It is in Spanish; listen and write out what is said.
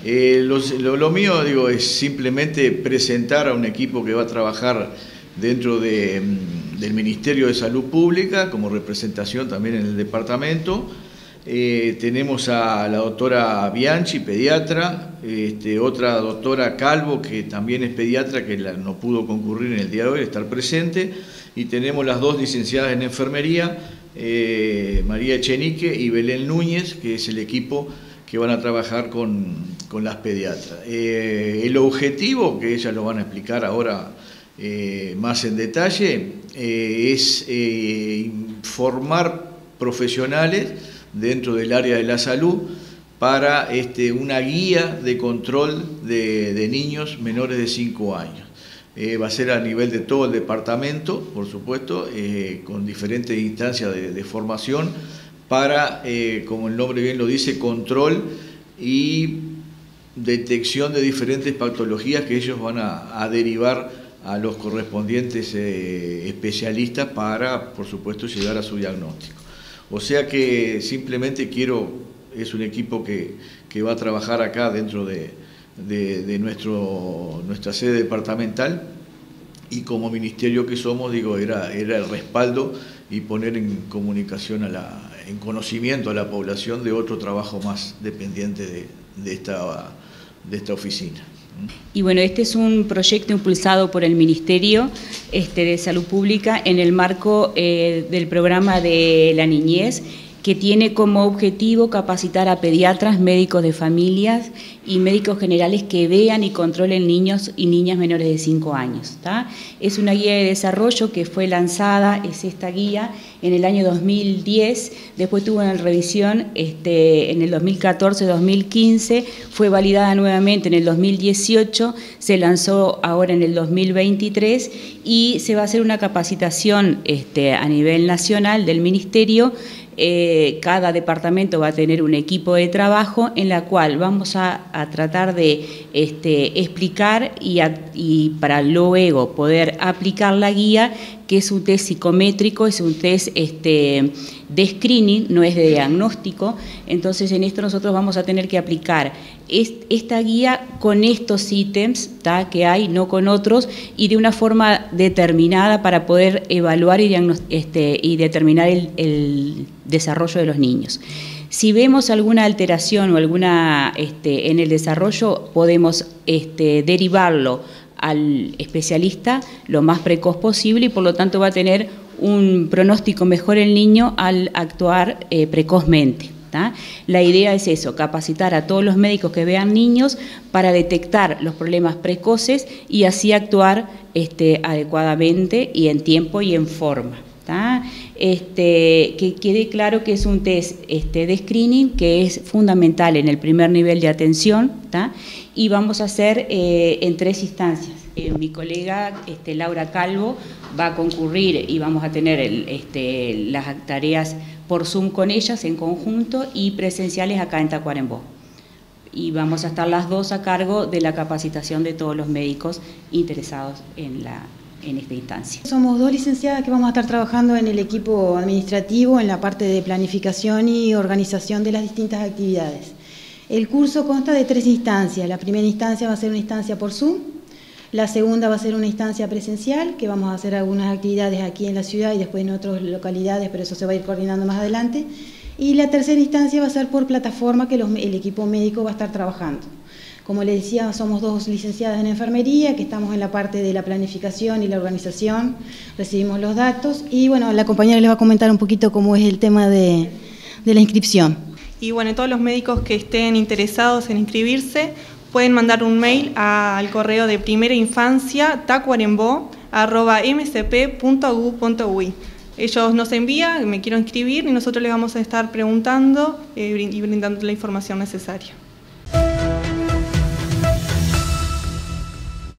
Lo mío, digo, es simplemente presentar a un equipo que va a trabajar dentro del Ministerio de Salud Pública, como representación también en el departamento. Tenemos a la doctora Bianchi, pediatra, otra doctora Calvo, que también es pediatra, que no pudo concurrir en el día de hoy, estar presente, y tenemos las dos licenciadas en enfermería, María Echenique y Belén Núñez, que es el equipo que van a trabajar con las pediatras. El objetivo, que ellas lo van a explicar ahora más en detalle, es formar profesionales dentro del área de la salud para una guía de control de niños menores de 5 años. Va a ser a nivel de todo el departamento, por supuesto, con diferentes instancias de formación para, como el nombre bien lo dice, control y detección de diferentes patologías que ellos van a derivar a los correspondientes especialistas para, por supuesto, llegar a su diagnóstico. O sea que simplemente es un equipo que va a trabajar acá dentro de nuestra sede departamental, y como ministerio que somos, digo, era el respaldo y poner en comunicación, en conocimiento a la población de otro trabajo más dependiente de esta oficina. Y bueno, este es un proyecto impulsado por el Ministerio de Salud Pública en el marco del programa de la niñez, que tiene como objetivo capacitar a pediatras, médicos de familias y médicos generales que vean y controlen niños y niñas menores de 5 años. ¿Tá? Es una guía de desarrollo que fue lanzada, es esta guía, en el año 2010, después tuvo una revisión en el 2014-2015, fue validada nuevamente en el 2018, se lanzó ahora en el 2023 y se va a hacer una capacitación a nivel nacional del Ministerio. Cada departamento va a tener un equipo de trabajo en la cual vamos a tratar de explicar y para luego poder aplicar la guía, que es un test psicométrico, es un test de screening, no es de diagnóstico. Entonces en esto nosotros vamos a tener que aplicar esta guía con estos ítems que hay, no con otros, y de una forma determinada para poder evaluar y determinar el desarrollo de los niños. Si vemos alguna alteración o alguna en el desarrollo, podemos derivarlo al especialista lo más precoz posible, y por lo tanto va a tener un pronóstico mejor el niño al actuar precozmente. ¿tá? La idea es eso, capacitar a todos los médicos que vean niños para detectar los problemas precoces y así actuar adecuadamente y en tiempo y en forma. ¿tá? Que quede claro que es un test de screening que es fundamental en el primer nivel de atención, ¿tá? Y vamos a hacer en 3 instancias. Mi colega Laura Calvo va a concurrir y vamos a tener las tareas por Zoom con ellas en conjunto y presenciales acá en Tacuarembó. Y vamos a estar las dos a cargo de la capacitación de todos los médicos interesados en esta instancia. Somos 2 licenciadas que vamos a estar trabajando en el equipo administrativo, en la parte de planificación y organización de las distintas actividades. El curso consta de 3 instancias. La primera instancia va a ser una instancia por Zoom, la segunda va a ser una instancia presencial, que vamos a hacer algunas actividades aquí en la ciudad y después en otras localidades, pero eso se va a ir coordinando más adelante. Y la tercera instancia va a ser por plataforma, que el equipo médico va a estar trabajando. Como les decía, somos 2 licenciadas en enfermería, que estamos en la parte de la planificación y la organización, recibimos los datos y bueno, la compañera les va a comentar un poquito cómo es el tema de la inscripción. Y bueno, todos los médicos que estén interesados en inscribirse pueden mandar un mail al correo de primerainfancia tacuarembó@mcp.gov.uy. Ellos nos envían, me quiero inscribir, y nosotros les vamos a estar preguntando y brindando la información necesaria.